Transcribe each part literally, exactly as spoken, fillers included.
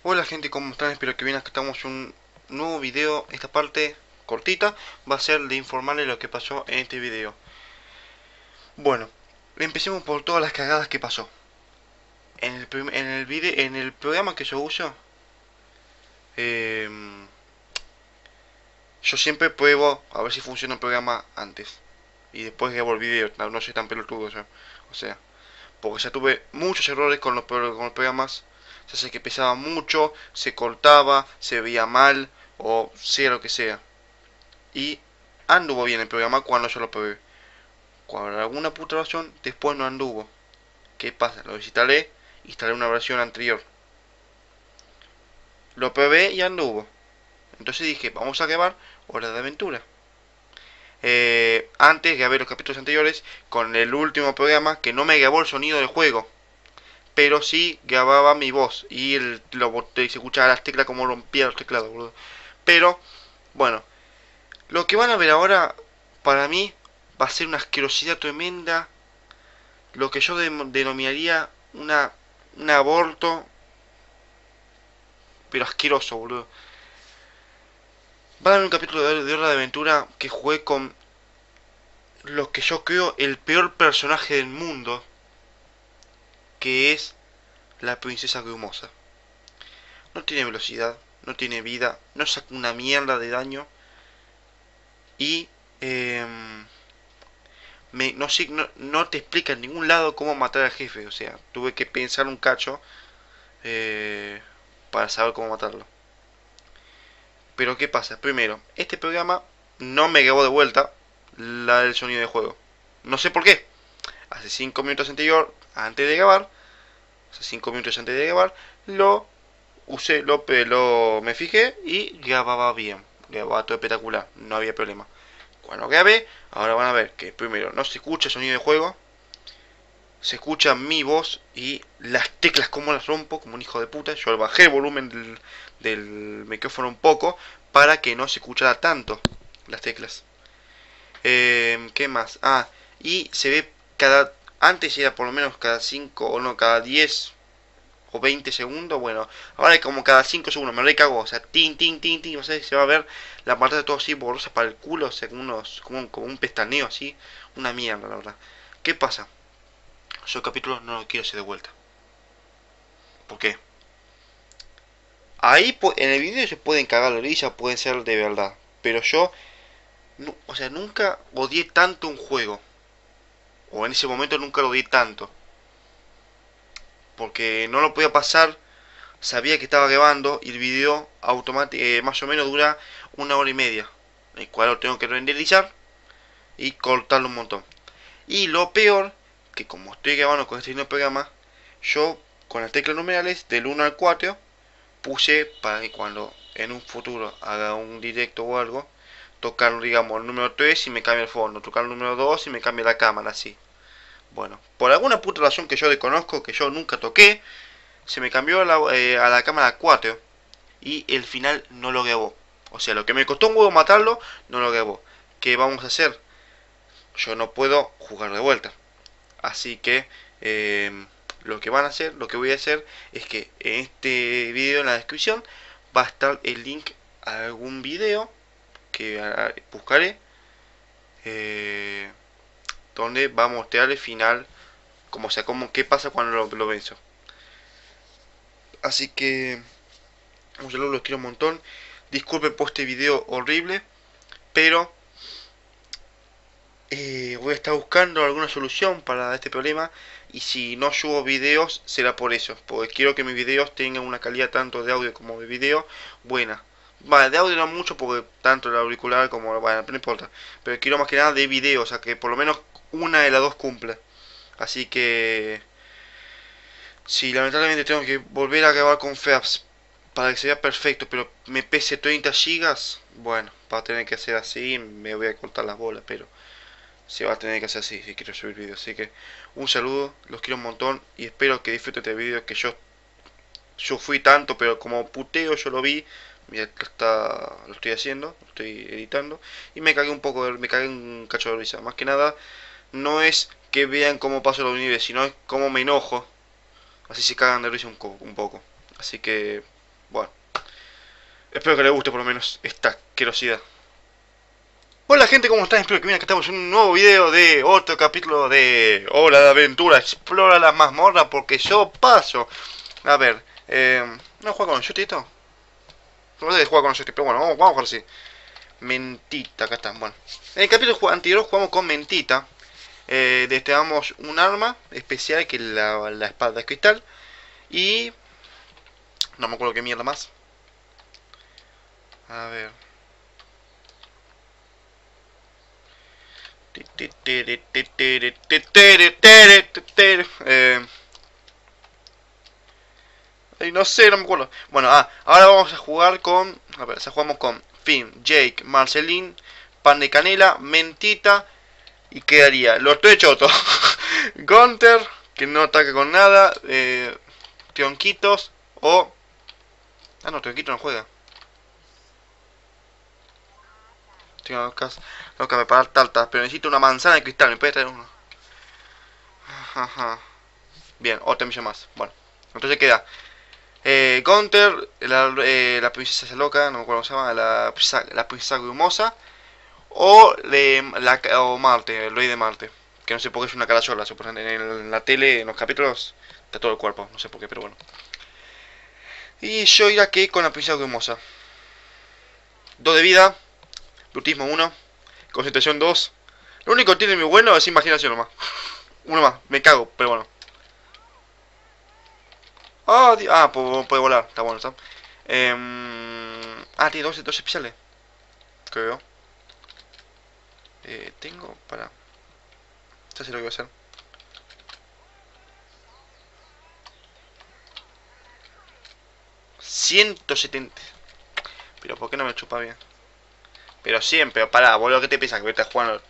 Hola gente, ¿cómo están? Espero que bien, acá estamos en un nuevo video. Esta parte cortita va a ser de informarles lo que pasó en este video. Bueno, empecemos por todas las cagadas que pasó. En el, prim- en el video, en el programa que yo uso, eh, yo siempre pruebo a ver si funciona el programa antes. Y después grabo el video, no, no soy tan pelotudo yo. O sea, porque ya tuve muchos errores con los, pro- con los programas. Ya sé que pesaba mucho, se cortaba, se veía mal, o sea lo que sea. Y anduvo bien el programa cuando yo lo probé. Por alguna puta razón, después no anduvo. ¿Qué pasa? Lo desinstalé, instalé una versión anterior. Lo probé y anduvo. Entonces dije, vamos a grabar Hora de Aventura. Eh, antes grabé los capítulos anteriores con el último programa que no me grabó el sonido del juego, pero sí grababa mi voz y el, lo, se escuchaba las teclas como rompía los teclados, boludo. Pero, bueno, lo que van a ver ahora, para mí, va a ser una asquerosidad tremenda, lo que yo denominaría una, un aborto, pero asqueroso, boludo. Va a haber un capítulo de, de Hora de Aventura que jugué con lo que yo creo el peor personaje del mundo, que es la princesa grumosa. No tiene velocidad, no tiene vida, no saca una mierda de daño y eh, me, no, no, no te explica en ningún lado cómo matar al jefe. O sea, tuve que pensar un cacho eh, para saber cómo matarlo. Pero ¿qué pasa? Primero, este programa no me grabó de vuelta la del sonido de juego. No sé por qué. Hace cinco minutos anterior, antes de grabar, hace cinco minutos antes de grabar, lo usé, lo, lo me fijé y grababa bien. Grababa todo espectacular, no había problema. Cuando grabé, ahora van a ver que primero no se escucha el sonido de juego, se escucha mi voz y las teclas como las rompo, como un hijo de puta. Yo bajé el volumen del, del micrófono un poco para que no se escuchara tanto las teclas. Eh, ¿Qué más? Ah, y se ve cada... Antes era por lo menos cada cinco o no, cada diez o veinte segundos. Bueno, ahora es como cada cinco segundos. Me recago. O sea, tin, tin, tin, tin. O sea, se va a ver la pantalla todo así borrosa para el culo. O sea, como, unos, como, un, como un pestañeo así. Una mierda, la verdad. ¿Qué pasa? Yo el capítulo no lo quiero hacer de vuelta. ¿Por qué? Ahí en el video se pueden cagar la risa, pueden ser de verdad. Pero yo, o sea, nunca odié tanto un juego. O en ese momento nunca lo odié tanto. Porque no lo podía pasar, sabía que estaba grabando y el video automático, eh, más o menos dura una hora y media. El cual lo tengo que renderizar y cortarlo un montón. Y lo peor, que como estoy grabando con este nuevo programa, yo con las teclas numerales del uno al cuatro puse para que cuando en un futuro haga un directo o algo, tocar, digamos, el número tres y me cambie el fondo, tocar el número dos y me cambie la cámara, así. Bueno, por alguna puta razón que yo desconozco, que yo nunca toqué, se me cambió a la, eh, a la cámara cuatro y el final no lo grabó. O sea, lo que me costó un huevo matarlo, no lo grabó. ¿Qué vamos a hacer? Yo no puedo jugar de vuelta. Así que eh, lo que van a hacer, lo que voy a hacer es que en este video en la descripción va a estar el link a algún video que ah, buscaré eh, donde va a mostrar el final, como sea, como qué pasa cuando lo, lo venzo. Así que un saludo, los quiero un montón. Disculpen por este video horrible, pero eh, voy a estar buscando alguna solución para este problema y si no subo videos será por eso, porque quiero que mis videos tengan una calidad tanto de audio como de video buena. Vale, de audio no mucho porque tanto el auricular como... Bueno, no importa. Pero quiero más que nada de video, o sea que por lo menos una de las dos cumpla. Así que... Sí, lamentablemente tengo que volver a grabar con Fabs para que se vea perfecto, pero me pese treinta gigas. Bueno, va a tener que hacer así, me voy a cortar las bolas, pero se va a tener que hacer así si quiero subir vídeos. Así que un saludo, los quiero un montón y espero que disfruten este vídeo que yo yo fui tanto, pero como puteo yo lo vi, mira, está, lo estoy haciendo, lo estoy editando y me cagué un poco, me cagué un cacho de risa. Más que nada, no es que vean cómo paso los niveles, sino es cómo me enojo, así se cagan de risa un, un poco. Así que Bueno, espero que les guste por lo menos esta asquerosidad. Hola gente, ¿cómo están? Espero que bien, acá estamos en un nuevo video de otro capítulo de Hora de Aventura. Explora la mazmorra porque yo paso. A ver, eh, ¿no juega con el joystick esto? No sé si juega con el joystick, pero bueno, vamos, vamos a jugar así. Mentita, acá está, bueno. En el capítulo anterior jugamos con Mentita. Eh, destapamos un arma especial que es la, la espada de cristal. Y... no me acuerdo qué mierda más. A ver... Eh, ay, no sé, no me acuerdo. Bueno, ah, ahora vamos a jugar con... A ver, jugamos con Finn, Jake, Marceline, Pan de Canela, Mentita. Y quedaría los tres chotos. Gunther, que no ataca con nada. Eh, Tionquitos o... Ah, no, Tionquito no juega. Tengo que, tengo que preparar tartas, pero necesito una manzana de cristal. ¿Me puede traer uno? Ajá. Bien, otra misión más. Bueno, entonces queda eh, Gunther, la, eh, la princesa esa loca, no me acuerdo cómo se llama, la, la princesa grumosa, o, de, la, o Marte, el rey de Marte, que no sé por qué es una cara sola, supuestamente en la tele, en los capítulos, está todo el cuerpo, no sé por qué, pero bueno. Y yo iré aquí con la princesa grumosa. dos de vida, brutismo uno, concentración dos. Lo único que tiene muy bueno es imaginación nomás. Uno más, me cago, pero bueno. Oh, ah, puede, puede volar, está bueno, está. Eh, ah, tiene dos, dos especiales. Creo. Eh, tengo para... Ya sé lo que voy a hacer. ciento setenta. Pero ¿por qué no me chupa bien? Pero siempre, pará, boludo, ¿qué te piensas? Que voy a estar jugando...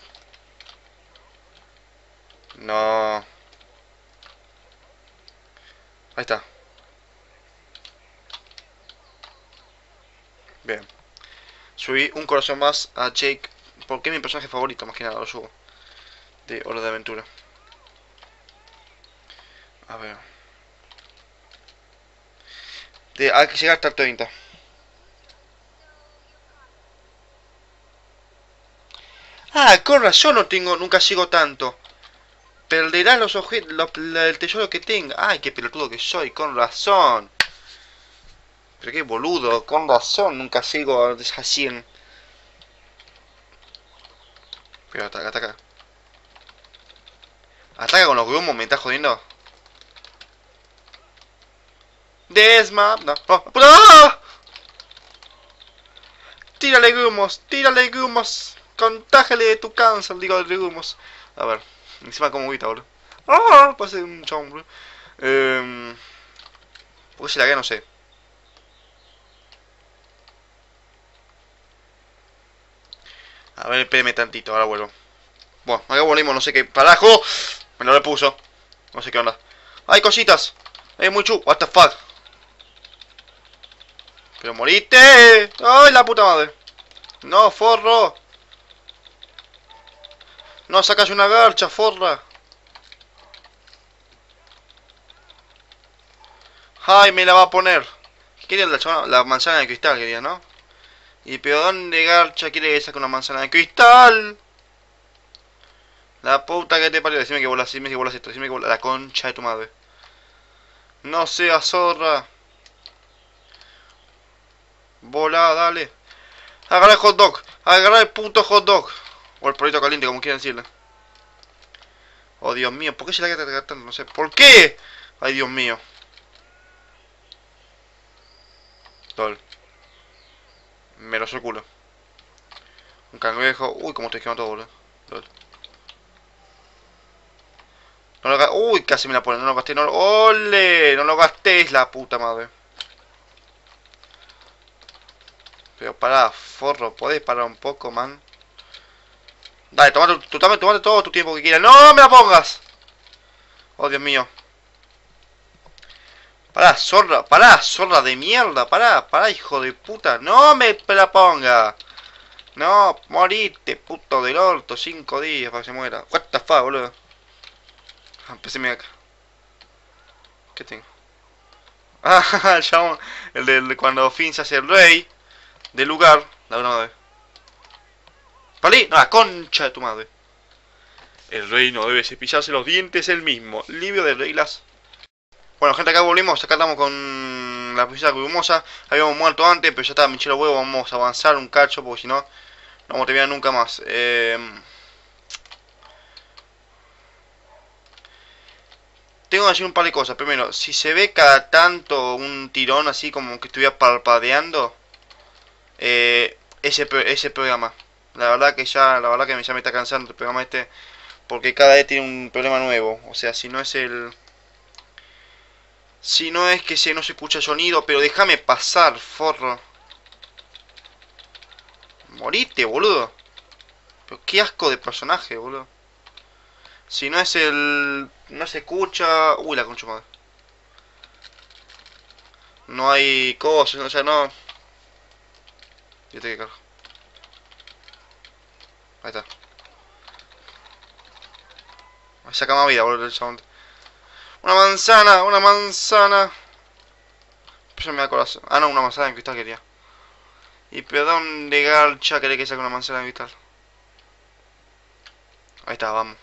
No. Ahí está. Bien. Subí un corazón más a Jake. Porque es mi personaje favorito, más que nada, lo subo. De Hora de Aventura. A ver. De, hay que llegar hasta el treinta. Ah, con razón no tengo, nunca sigo tanto. Perderás los objetos, el tesoro que tenga. Ay, qué pelotudo que soy, con razón. Pero qué boludo, con razón, nunca sigo a cien. Pero ataca, ataca. Ataca con los grumos, me está jodiendo. Desma, no, oh, ¡ah! Tírale grumos, tírale grumos. Contágale de tu cáncer, digo de grumos. A ver, encima como grita, boludo. ¡Ah! Parece un chabón, boludo. Eh, ¿Por qué se la gana? No sé. A ver, espérame tantito, ahora vuelvo. Bueno, acá volvimos, no sé qué. ¡Carajo! Me lo repuso. No sé qué onda. ¡Hay cositas! ¡Hay mucho! ¡What the fuck! ¡Pero moriste! ¡Ay, la puta madre! ¡No, forro! ¡No sacas una garcha, forra! ¡Ay, me la va a poner! ¿Qué la, la manzana de cristal, quería, no? ¿Y pero dónde garcha quiere que saque una manzana de cristal? La puta que te parió, decime que volas, decime que volas esto, decime que volas la concha de tu madre. No seas zorra. Volá, dale. Agarra el hot dog, agarra el puto hot dog. O el polito caliente, como quieran decirle. Oh, Dios mío, ¿por qué se la queda tanto? No sé, ¿por qué? Ay, Dios mío. Tol. Me lo el culo. Un cangrejo. Uy, como estoy quemando todo, boludo. Tol. No lo gasté. Uy, casi me la pone. No lo gasté. No lo... ¡Ole! No lo gastéis, la puta madre. Pero pará, forro. ¿Podés parar un poco, man? Dale, tomate, tu, tomate, tomate todo tu tiempo que quieras. ¡No me la pongas! Oh, Dios mío. Pará, zorra. Pará, zorra de mierda. Pará, pará, hijo de puta. ¡No me la ponga! No, morite, puto del orto. Cinco días para que se muera. What the fuck, boludo. Empecéme acá. ¿Qué tengo? Ah, el chabón. El de cuando Finn se hace el rey del lugar. La una vez. ¿Palí? No, la concha de tu madre. El rey no debe cepillarse los dientes él mismo. Libio de reglas. Bueno, gente, acá volvimos. Acá estamos con la princesa grumosa. Habíamos muerto antes, pero ya estaba Michelo huevo. Vamos a avanzar un cacho, porque si no, no vamos a terminar nunca más. Eh... Tengo que decir un par de cosas. Primero, si se ve cada tanto un tirón así como que estuviera parpadeando, eh, ese, ese programa. La verdad que ya, la verdad que ya me está cansando el programa este, porque cada vez tiene un problema nuevo. O sea, si no es el... Si no es que se, no se escucha el sonido, pero déjame pasar, forro. Morite, boludo. Pero qué asco de personaje, boludo. Si no es el... No se escucha... Uy, la concha madre. No hay cosas, o sea, no... Fíjate que cargo. Ahí está. Me saca más vida, boludo, el chabón. Una manzana, una manzana. Eso me da corazón. Ah, no, una manzana de cristal quería. Y pero ¿dónde garcha querés que saque una manzana de cristal? Ahí está, vamos.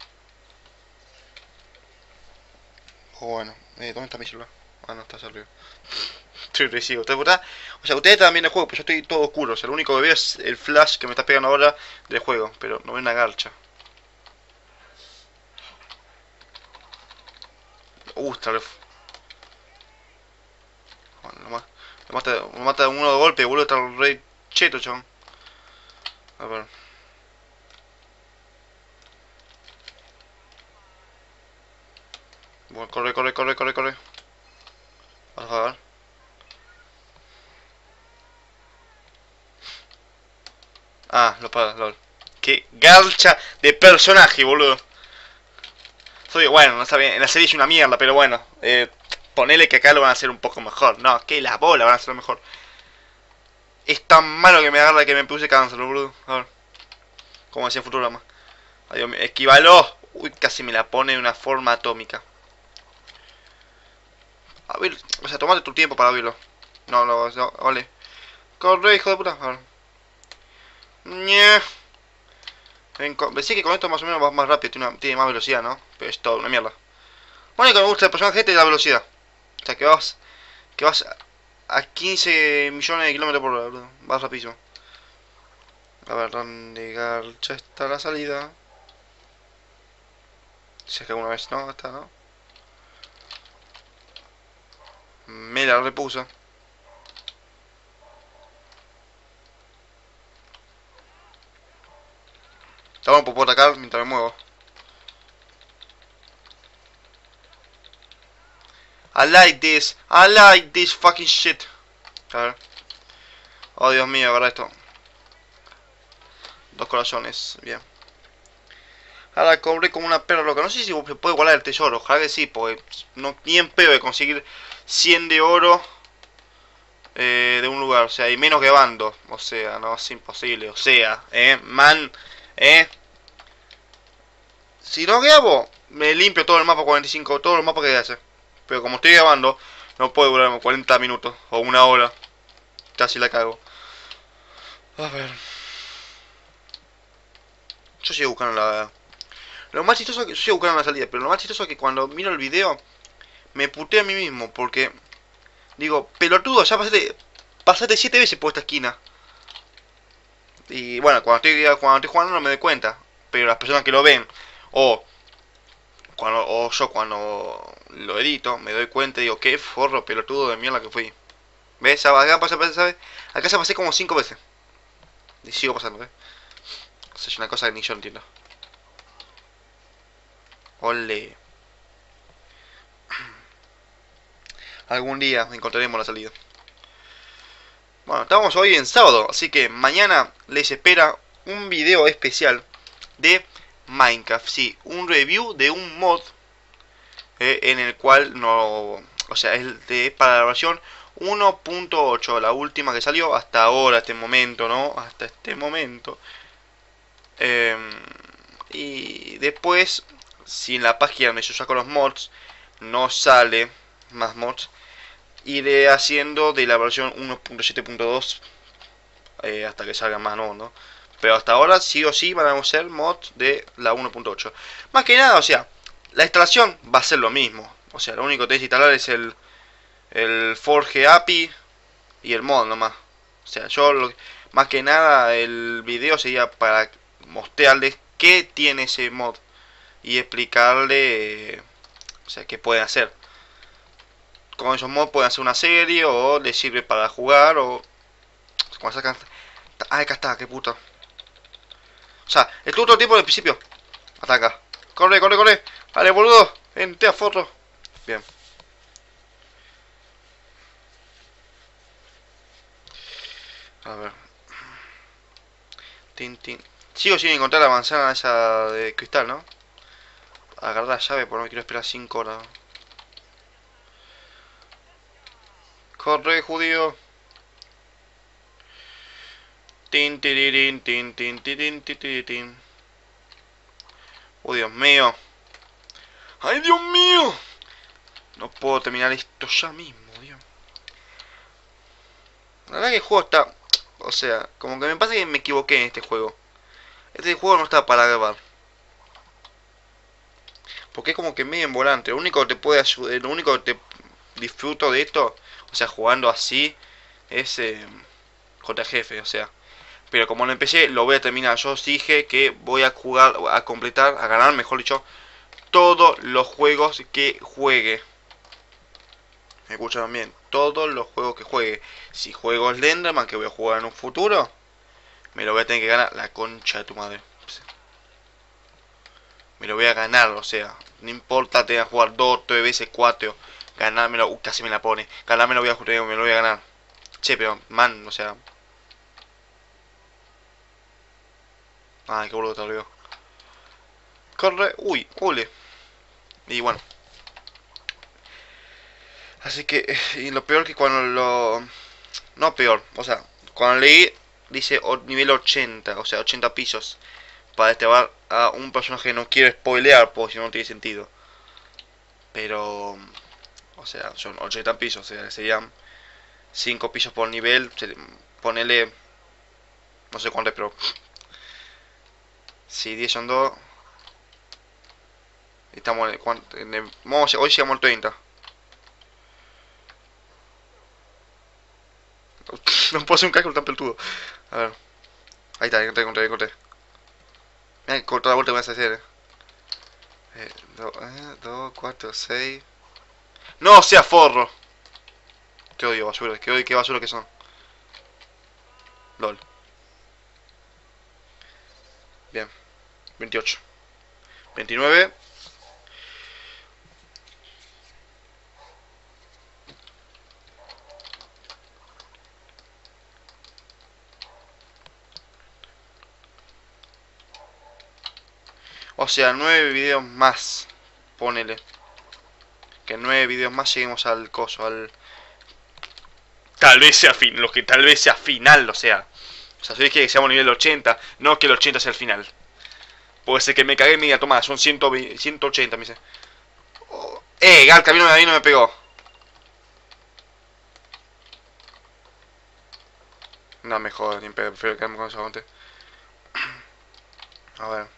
Oh, bueno, eh, ¿dónde está mi celular? Ah, no, está allá arriba. Estoy recibo. ¿Te verdad? O sea, ustedes también el juego, pero yo estoy todo oscuro. O sea, lo único que veo es el flash que me está pegando ahora del juego. Pero no veo una garcha. Uh, está re... Bueno, lo, ma lo mata, lo mata uno de golpe, boludo, está re cheto, chabón. A ver. Bueno, corre, corre, corre, corre, corre. Vamos a ver. Ah, lo paga, lol. Qué garcha de personaje, boludo. Soy, bueno, no está bien. En la serie es una mierda, pero bueno. Eh, ponele que acá lo van a hacer un poco mejor. No, que la bola van a hacerlo mejor. Es tan malo que me agarra que me puse cáncer, boludo. A ver. Como decía Futurama. Adiós, esquívalo. Uy, casi me la pone de una forma atómica. A ver, o sea, tomate tu tiempo para abrirlo. No, no, no, ole. Corre, hijo de puta. A ver. Ñe. Pensé que con esto más o menos va más rápido, tiene, una, tiene más velocidad, ¿no? Pero es todo una mierda. Bueno, y que me gusta el personaje este es la velocidad. O sea, que vas, que vas a quince millones de kilómetros por hora, boludo. Vas rapidísimo. A ver, ¿dónde garcha está la salida? Si es que alguna vez no, está, ¿no? Me la repuso. Ahora puedo atacar mientras me muevo. I like this. I like this fucking shit. A ver. Oh, Dios mío, agarra esto. Dos corazones, bien. Ahora cobré como una perra loca. No sé si se puede igualar el tesoro. Ojalá que sí, porque no ni en pedo de conseguir cien de oro eh, de un lugar. O sea, y menos que bando. O sea, no, es imposible. O sea, eh, man, eh. Si no grabo, me limpio todo el mapa cuarenta y cinco, todos los mapas que hace. Pero como estoy grabando, no puede durar cuarenta minutos o una hora. Casi la cago. A ver. Yo sigo buscando la... Lo más chistoso es que yo sigo buscando la salida, pero lo más chistoso es que cuando miro el video me puteo a mí mismo, porque digo, pelotudo, ya pasaste, pasaste siete veces por esta esquina. Y bueno, cuando estoy, cuando estoy jugando no me doy cuenta, pero las personas que lo ven, o cuando o yo cuando lo edito, me doy cuenta y digo, qué forro pelotudo de mierda que fui. ¿Ves? Acá pasé, ¿sabes? Acá se pasé como cinco veces. Y sigo pasando, ¿ves? O sea, es una cosa que ni yo entiendo. Ole. Algún día encontraremos la salida. Bueno, estamos hoy en sábado, así que mañana les espera un video especial de Minecraft. Sí, un review de un mod eh, en el cual no... O sea, es de, para la versión uno punto ocho, la última que salió hasta ahora, este momento, ¿no? Hasta este momento. Eh, y después, si en la página donde yo saco los mods no sale más mods, iré haciendo de la versión uno punto siete punto dos eh, hasta que salgan más nuevos, ¿no? Pero hasta ahora sí o sí van a ser mods de la uno punto ocho. Más que nada, o sea, la instalación va a ser lo mismo. O sea, lo único que tenés que instalar es el, el Forge A P I y el mod nomás. O sea, yo lo, más que nada el video sería para mostrarles qué tiene ese mod y explicarle, eh, o sea, qué pueden hacer. Con esos mods pueden hacer una serie o les sirve para jugar o... Cuando sacan... Ah, acá está, qué puto. O sea, estuvo todo el tiempo del principio. Ataca. Corre, corre, corre. Dale, boludo. Vente a forro. Bien. A ver. Tin, tin. Sigo sin encontrar la manzana esa de cristal, ¿no? Agarrar la llave porque no me quiero esperar cinco horas. Corre, judío. Tin, tiririn, tin, tin, tin, tin, tin, tin. Oh, Dios mío. ¡Ay, Dios mío! No puedo terminar esto ya mismo, Dios. La verdad que el juego está... O sea, como que me pasa que me equivoqué en este juego. Este juego no está para grabar. Porque es como que medio en volante. Lo único que te puede ayudar... Lo único que te disfruto de esto, o sea, jugando así, es eh, contra jefe, o sea. Pero como no empecé, lo voy a terminar. Yo os dije que voy a jugar, a completar, a ganar, mejor dicho, todos los juegos que juegue. Me escucharon bien. Todos los juegos que juegue. Si juego Slenderman, que voy a jugar en un futuro, me lo voy a tener que ganar la concha de tu madre. Me lo voy a ganar, o sea, no importa, tenga que jugar dos, tres veces, cuatro. Ganármelo, uh, casi me la pone. Ganármelo, voy a, me lo voy a ganar. Che, pero, man, o sea. Ay, qué boludo te olvidó. Corre, uy, ule. Y bueno. Así que, y lo peor que cuando lo... No peor, o sea, cuando leí, dice nivel ochenta, o sea, ochenta pisos. Para destrabar a un personaje que no quiero spoilear, porque si no, no tiene sentido. Pero... O sea, son ochenta pisos, o sea, serían cinco pisos por nivel. Ponele... No sé cuánto es, pero... Si diez son dos... Estamos en el... Vamos, hoy llegamos al treinta. No puedo hacer un cálculo tan peludo. A ver. Ahí está, encontré, encontré, encontré. Mira, cortó la vuelta que me vas a hacer. Eh, dos, cuatro, seis. ¡No sea forro! Qué odio basura, qué odio, qué basura que son. LOL. Bien. veintiocho. veintinueve. O sea, nueve videos más. Ponele. Que nueve videos más lleguemos al coso, al... Tal vez sea fin, lo que tal vez sea final, o sea. O sea, si dije que seamos nivel ochenta, no que el ochenta sea el final. Puede ser que me cagué, mira, toma, son ciento veinte, ciento ochenta, me dice. Oh, eh, Galca, a mí no, a mí no me pegó. No me jodas, ni pedo, prefiero quedarme con eso antes. A ver.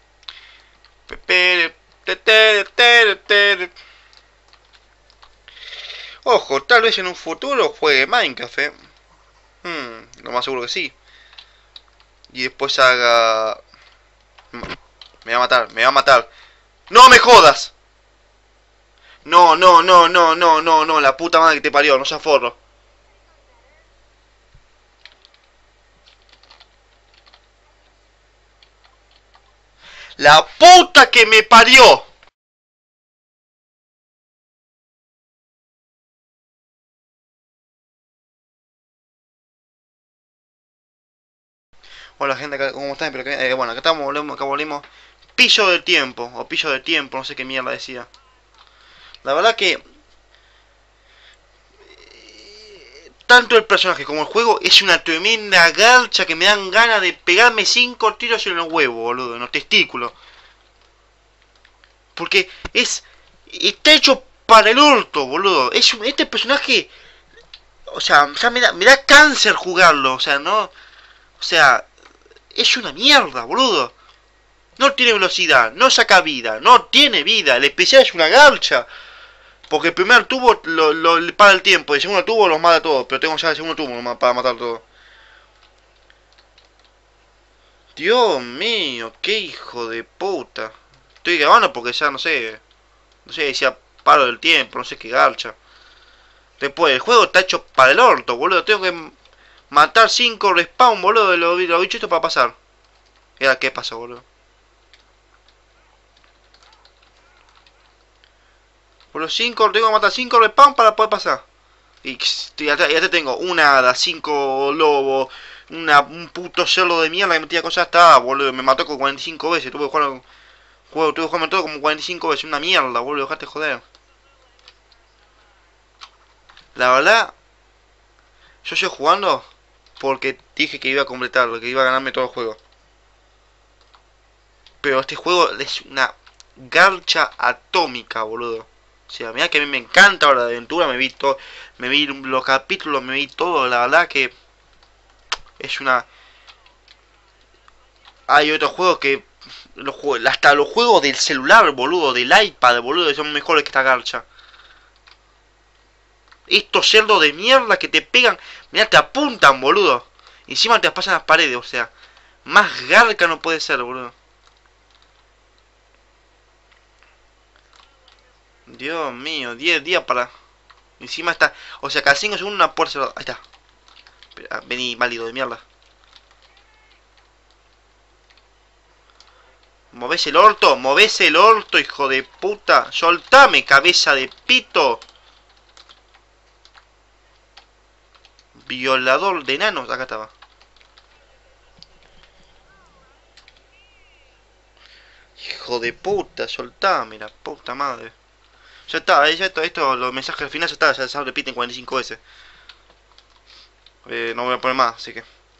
Ojo, tal vez en un futuro juegue Minecraft, eh. Hmm, lo más seguro que sí. Y después haga... Me va a matar, me va a matar. ¡No me jodas! No, no, no, no, no, no, no, la puta madre que te parió, no seas forro. ¡La puta que me parió! Hola gente, ¿cómo están? Pero que, eh, bueno, acá estamos, volvemos, acá volvimos. Pillo del tiempo, o pillo del tiempo, no sé qué mierda decía. La verdad que... Tanto el personaje como el juego es una tremenda garcha que me dan ganas de pegarme cinco tiros en los huevos, boludo, en los testículos. Porque es... Está hecho para el orto, boludo. Es un, este personaje O sea, ya me da, me da cáncer jugarlo. O sea, no... O sea, es una mierda, boludo. No tiene velocidad, no saca vida, no tiene vida. El especial es una garcha. Porque el primer tubo lo, lo, le para el tiempo, el segundo tubo los mata a todos. Pero tengo ya el segundo tubo para matar todo. Dios mío, qué hijo de puta. Estoy grabando porque ya no sé. No sé, decía paro del tiempo, no sé qué garcha. Después, el juego está hecho para el orto, boludo. Tengo que matar cinco respawn, boludo, de los, los bichos para pasar. ¿Y ahora qué pasa, boludo? Por los cinco, tengo que matar cinco respawn para poder pasar. Y ya te, ya te tengo una hada, cinco lobos, una, un puto cerdo de mierda que metía cosas hasta, boludo. Me mató con cuarenta y cinco veces. Tuve que jugar, juego, tuve que jugarme todo como cuarenta y cinco veces. Una mierda, boludo, dejate joder. La verdad, yo estoy jugando porque dije que iba a completarlo, que iba a ganarme todo el juego. Pero este juego es una garcha atómica, boludo. O sea, mira que a mí me encanta Hora de Aventura, me vi todo, me vi los capítulos, me vi todo, la verdad que es una... Hay otros juegos que... Los juegos, hasta los juegos del celular, boludo, del iPad, boludo, son mejores que esta garcha. Estos cerdos de mierda que te pegan, mira, te apuntan, boludo. Encima te pasan las paredes, o sea, más garca no puede ser, boludo. Dios mío, diez días para... Encima está... O sea, cada cinco segundos una puerta... Ahí está. Espera, vení, válido de mierda. ¿Movés el orto? ¿Movés el orto, hijo de puta? ¡Soltame, cabeza de pito! Violador de enanos. Acá estaba. Hijo de puta, soltame, la puta madre. Ya está, ya está, esto, los mensajes al final ya está, ya se repiten cuarenta y cinco veces. Eh, no voy a poner más, así que...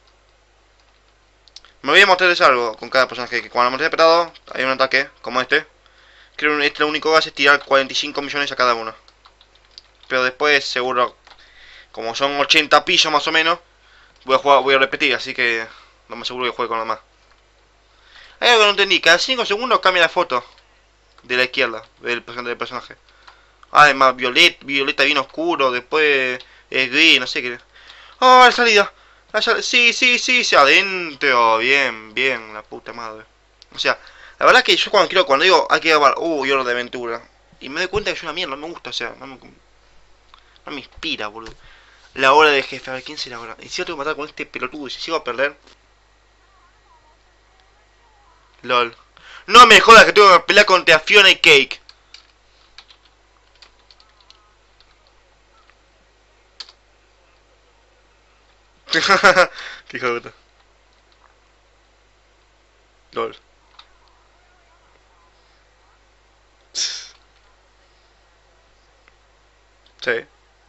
Me voy a mostrarles algo con cada personaje, que cuando me esté apretado hay un ataque, como este. Creo que este lo único que hace es tirar cuarenta y cinco millones a cada uno. Pero después, seguro, como son ochenta pillos más o menos, voy a jugar, voy a repetir, así que no me aseguro que juegue con los demás. Hay algo que no entendí, cada cinco segundos cambia la foto de la izquierda del, del personaje. Además, violeta, violeta bien oscuro, después es gris, no sé qué. ¡Oh, la salida! La sal sí, sí, sí, sí, adentro. Bien, bien, la puta madre. O sea, la verdad que yo cuando quiero, cuando digo hay que grabar, uh, y Hora de Aventura, y me doy cuenta que es una mierda, no me gusta, o sea, no me, no me inspira, boludo. La hora de jefe, a ver, ¿quién será ahora? Y si yo tengo que matar con este pelotudo y si sigo a perder. LOL. No me jodas que tengo que pelear contra Fiona y Cake. Qué hijo de puta. LOL. Sí.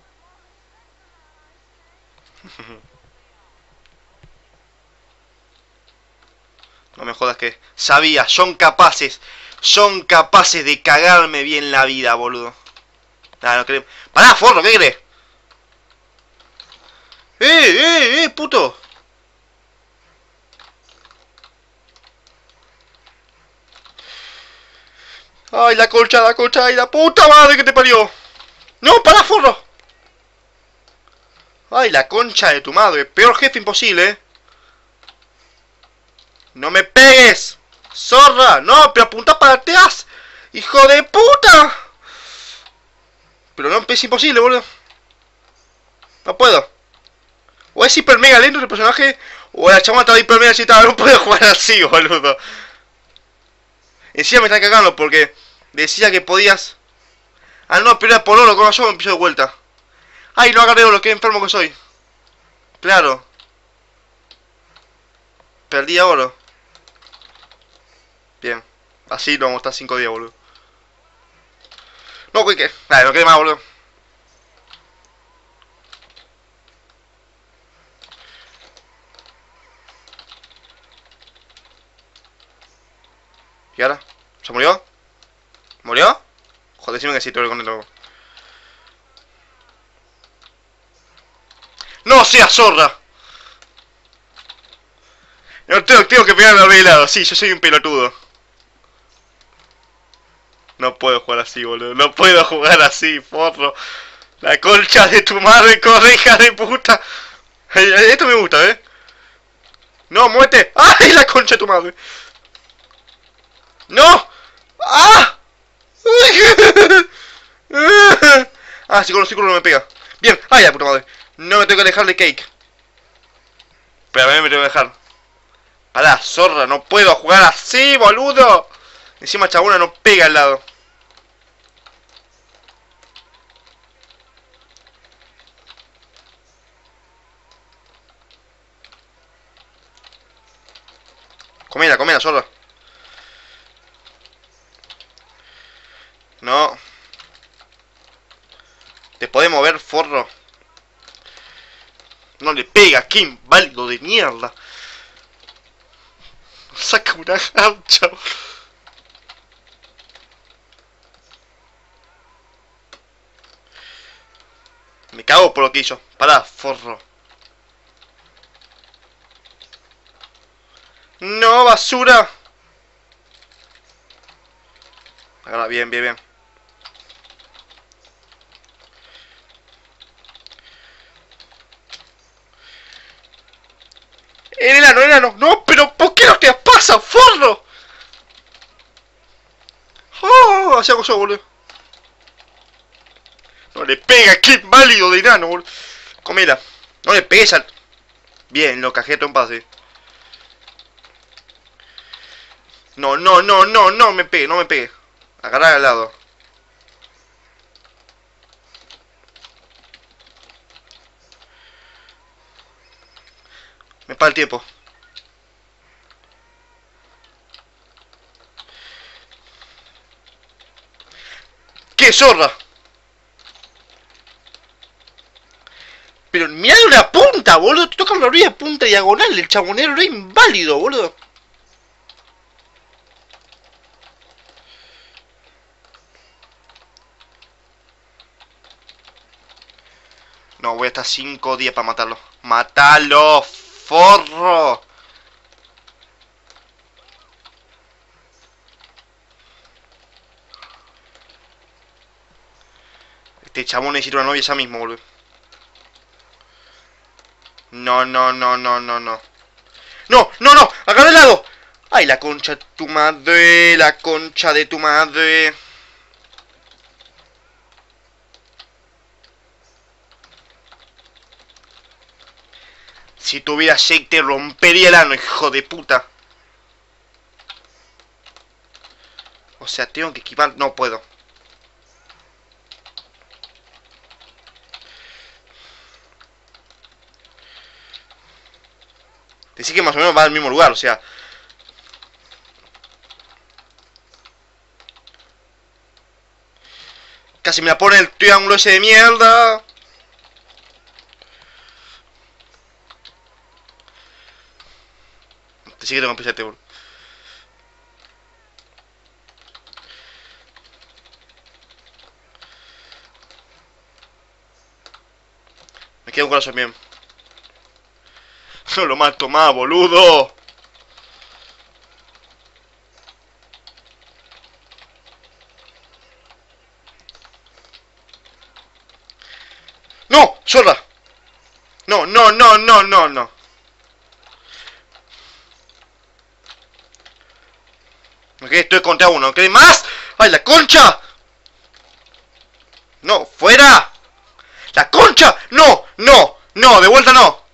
No me jodas que... Sabía, son capaces. Son capaces de cagarme bien la vida, boludo. Nah, no creo. ¡Pará, forro! ¿Qué crees? ¡Eh, eh, eh, puto! ¡Ay, la colcha, la colcha! ¡Ay, la puta madre que te parió! ¡No, pará, forro! ¡Ay, la concha de tu madre! Peor jefe imposible, ¿eh? ¡No me pegues! ¡Zorra! ¡No, pero apunta para atrás! ¡Hijo de puta! Pero no, es imposible, boludo. No puedo. O es hiper mega lento el personaje, o la chamata de hiper mega excitada. No puedo jugar así, boludo. Encima me están cagando porque decía que podías... Ah, no, pero era por oro, con yo me empiezo de vuelta. Ay, no agarré oro, qué enfermo que soy. Claro. Perdí a oro. Bien. Así lo vamos a estar cinco días, boludo. No, que... Vale, no quede más, boludo. ¿Y ahora? ¿Se murió? ¿Murió? Joder, decime que sí, te lo contento. ¡No seas zorra! No, tengo, tengo que pegarme al velado. Sí, yo soy un pelotudo. No puedo jugar así, boludo. No puedo jugar así, forro. La concha de tu madre, corre, hija de puta. Esto me gusta, ¿eh? No, muévete. ¡Ay, la concha de tu madre! ¡No! ¡Ah! Ah, sí, con los círculos no me pega. Bien, ¡ay, la puta madre! No me tengo que alejar de Cake. Pero a mí me tengo que dejar. Pará, zorra, no puedo jugar así, boludo. Encima chabona no pega al lado. Comela, comela, zorra. No. Te podés mover, forro. No le pega, qué inválido de mierda. Saca una garcha. Me cago por lo que hizo. Pará, forro. No, basura. Agarra, bien, bien, bien. El enano, el enano. No, pero ¿por qué no te pasa, forro? Oh, así hago yo, boludo. No le pega, qué inválido de enano, boludo. Comela. No le pegues al... Bien, lo cajé todo en pase. No, no, no, no, no me pegue, no me pegue. Agarrar al lado. Me para el tiempo. ¡Qué zorra! Pero mirá de una punta, boludo. Te toca la orilla punta diagonal. El chabonero era inválido, boludo. No, voy a estar cinco días para matarlo. ¡Matalo, forro! Este chabón necesita una novia ya mismo, boludo. No, no, no, no, no, no. ¡No, no, no! ¡Agarra el lado! ¡Ay, la concha de tu madre! ¡La concha de tu madre! Si tuviera shake te rompería el ano, hijo de puta. O sea, tengo que esquivar... No puedo. Decir que más o menos va al mismo lugar, o sea... Casi me la pone el triángulo ese de mierda. Te sigue tengo que empezar, boludo. Me queda un corazón bien. No lo mato más, boludo. ¡No! ¡Zorra! No, no, no, no, no, no. Ok, estoy contra uno. ¿Qué más? ¡Ay, la concha! No, fuera. ¡La concha! ¡No! ¡No! ¡No! ¡De vuelta no!